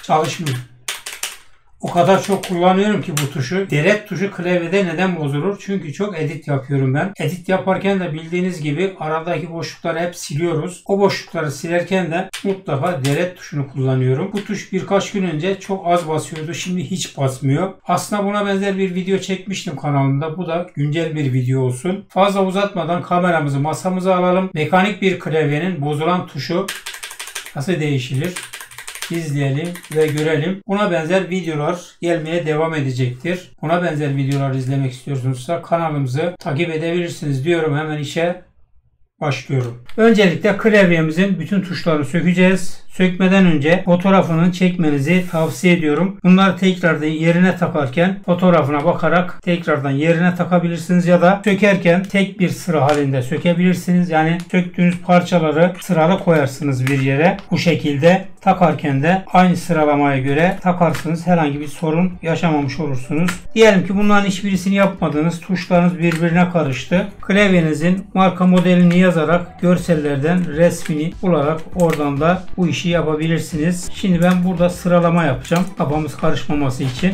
Çalışmıyor. O kadar çok kullanıyorum ki bu tuşu. Delete tuşu klavyede neden bozulur? Çünkü çok edit yapıyorum ben. Edit yaparken de bildiğiniz gibi aradaki boşlukları hep siliyoruz. O boşlukları silerken de mutlaka delete tuşunu kullanıyorum. Bu tuş birkaç gün önce çok az basıyordu. Şimdi hiç basmıyor. Aslında buna benzer bir video çekmiştim kanalımda. Bu da güncel bir video olsun. Fazla uzatmadan kameramızı masamıza alalım. Mekanik bir klavyenin bozulan tuşu nasıl değişilir? İzleyelim ve görelim. Buna benzer videolar gelmeye devam edecektir. Buna benzer videolar izlemek istiyorsunuzsa kanalımızı takip edebilirsiniz diyorum. Hemen işe başlıyorum. Öncelikle klavyemizin bütün tuşlarını sökeceğiz. Sökmeden önce fotoğrafını çekmenizi tavsiye ediyorum. Bunları tekrardan yerine takarken fotoğrafına bakarak tekrardan yerine takabilirsiniz ya da sökerken tek bir sıra halinde sökebilirsiniz. Yani söktüğünüz parçaları sıralı koyarsınız bir yere. Bu şekilde takarken de aynı sıralamaya göre takarsınız. Herhangi bir sorun yaşamamış olursunuz. Diyelim ki bunların hiçbirisini yapmadınız. Tuşlarınız birbirine karıştı. Klavyenizin marka modelini yazarak görsellerden resmini bularak oradan da bu işi yapabilirsiniz. Şimdi ben burada sıralama yapacağım. Kafamız karışmaması için.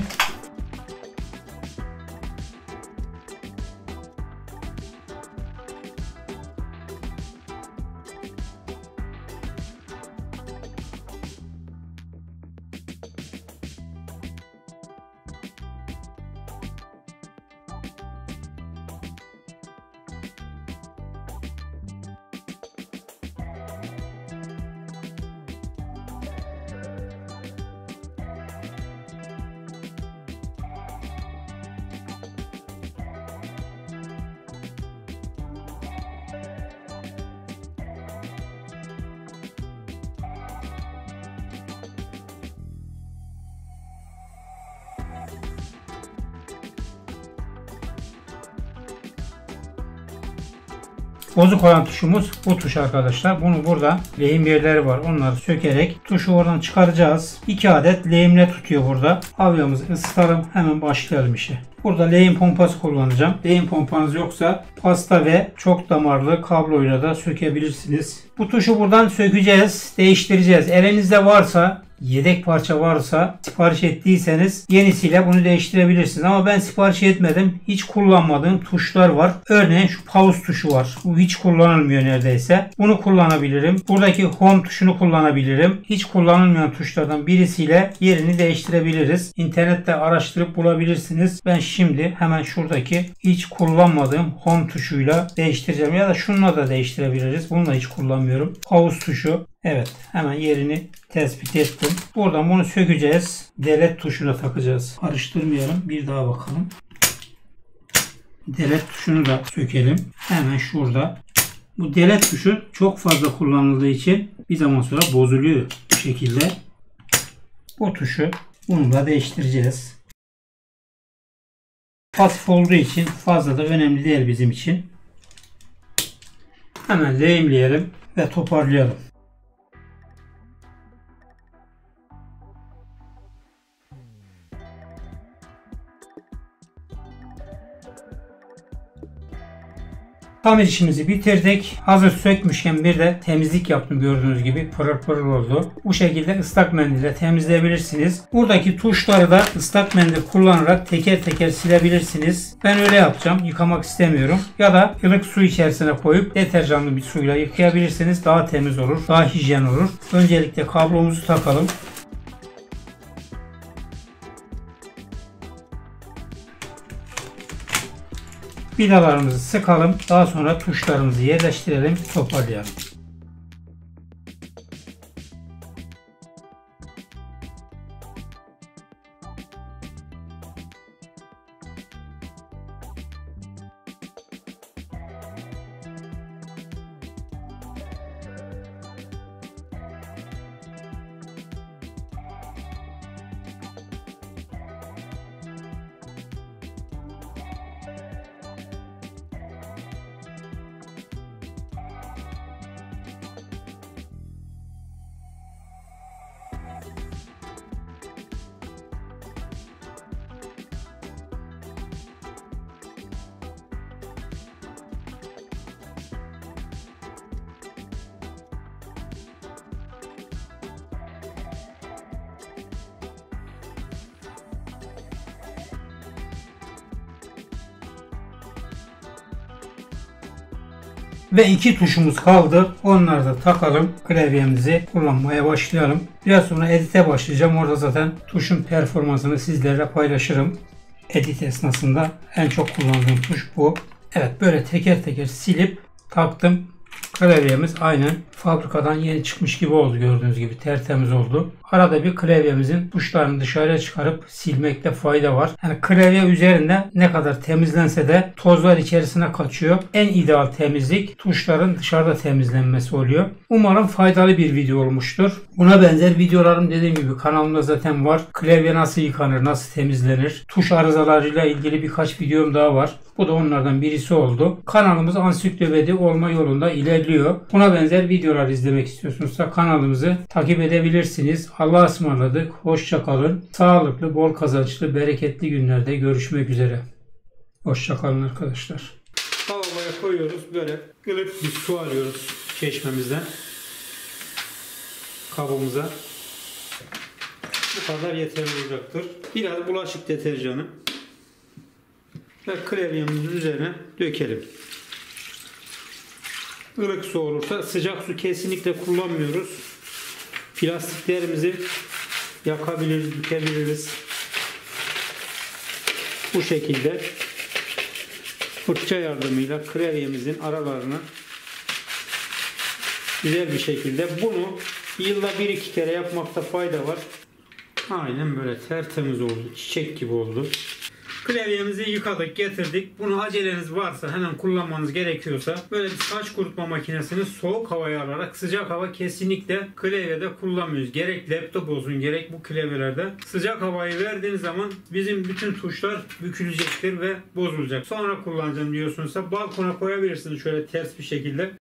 Bozuk olan tuşumuz bu tuş arkadaşlar. Bunu burada lehim yerleri var. Onları sökerek tuşu oradan çıkaracağız. 2 adet lehimle tutuyor burada. Avyamızı ısıtalım. Hemen başlayalım işe. Burada lehim pompası kullanacağım. Lehim pompanız yoksa pasta ve çok damarlı kabloyla da sökebilirsiniz. Bu tuşu buradan sökeceğiz. Değiştireceğiz. Elinizde varsa, yedek parça varsa, sipariş ettiyseniz yenisiyle bunu değiştirebilirsiniz. Ama ben sipariş etmedim. Hiç kullanmadığım tuşlar var. Örneğin şu pause tuşu var. Bu hiç kullanılmıyor neredeyse. Bunu kullanabilirim. Buradaki home tuşunu kullanabilirim. Hiç kullanılmayan tuşlardan birisiyle yerini değiştirebiliriz. İnternette araştırıp bulabilirsiniz. Ben şimdi hemen şuradaki hiç kullanmadığım home tuşuyla değiştireceğim. Ya da şununla da değiştirebiliriz. Bunu da hiç kullanmıyorum. Pause tuşu. Evet, hemen yerini tespit ettim. Buradan bunu sökeceğiz. Delete tuşuna takacağız. Karıştırmayalım. Bir daha bakalım. Delete tuşunu da sökelim. Hemen şurada. Bu delete tuşu çok fazla kullanıldığı için bir zaman sonra bozuluyor bu şekilde. Bu tuşu bununla değiştireceğiz. Pasif olduğu için fazla da önemli değil bizim için. Hemen lehimleyelim ve toparlayalım. Tamir işimizi bitirdik. Hazır sökmüşken bir de temizlik yaptım gördüğünüz gibi. Pırıl pırıl oldu. Bu şekilde ıslak mendille temizleyebilirsiniz. Buradaki tuşları da ıslak mendil kullanarak teker teker silebilirsiniz. Ben öyle yapacağım. Yıkamak istemiyorum. Ya da ılık su içerisine koyup deterjanlı bir suyla yıkayabilirsiniz. Daha temiz olur. Daha hijyen olur. Öncelikle kablomuzu takalım. Vidalarımızı sıkalım. Daha sonra tuşlarımızı yerleştirelim. Toparlayalım. Ve 2 tuşumuz kaldı. Onları da takalım. Klavyemizi kullanmaya başlayalım. Biraz sonra edite başlayacağım. Orada zaten tuşun performansını sizlerle paylaşırım. Edit esnasında en çok kullandığım tuş bu. Evet, böyle teker teker silip taktım. Klavyemiz aynen fabrikadan yeni çıkmış gibi oldu, gördüğünüz gibi tertemiz oldu. Arada bir klavyemizin tuşlarını dışarıya çıkarıp silmekte fayda var. Yani klavye üzerinde ne kadar temizlense de tozlar içerisine kaçıyor. En ideal temizlik tuşların dışarıda temizlenmesi oluyor. Umarım faydalı bir video olmuştur. Buna benzer videolarım dediğim gibi kanalımda zaten var. Klavye nasıl yıkanır, nasıl temizlenir, tuş arızalarıyla ilgili birkaç videom daha var. Bu da onlardan birisi oldu. Kanalımız ansiklopedi olma yolunda ilerliyor. Buna benzer videolar izlemek istiyorsunuzsa kanalımızı takip edebilirsiniz. Allah'a ısmarladık. Hoşça kalın. Sağlıklı, bol kazançlı, bereketli günlerde görüşmek üzere. Hoşça kalın arkadaşlar. Lavaboya koyuyoruz. Böyle ılık bir su alıyoruz çeşmemizden. Kabımıza. Bu kadar yeterli olacaktır. Biraz bulaşık deterjanı ve klavyemizin üzerine dökelim. Ilık su olursa, sıcak su kesinlikle kullanmıyoruz. Plastiklerimizi yakabiliriz, bükebiliriz. Bu şekilde fırça yardımıyla klavyemizin aralarını güzel bir şekilde, bunu yılda 1-2 kere yapmakta fayda var. Aynen böyle tertemiz oldu, çiçek gibi oldu. Klavyemizi yıkadık, getirdik. Bunu aceleniz varsa, hemen kullanmanız gerekiyorsa böyle bir saç kurutma makinesini soğuk havaya alarak, sıcak hava kesinlikle klavyede kullanmıyoruz. Gerek laptop olsun, gerek bu klavyelerde. Sıcak havayı verdiğiniz zaman bizim bütün tuşlar bükülecektir ve bozulacak. Sonra kullanacağım diyorsunuzsa balkona koyabilirsiniz şöyle ters bir şekilde.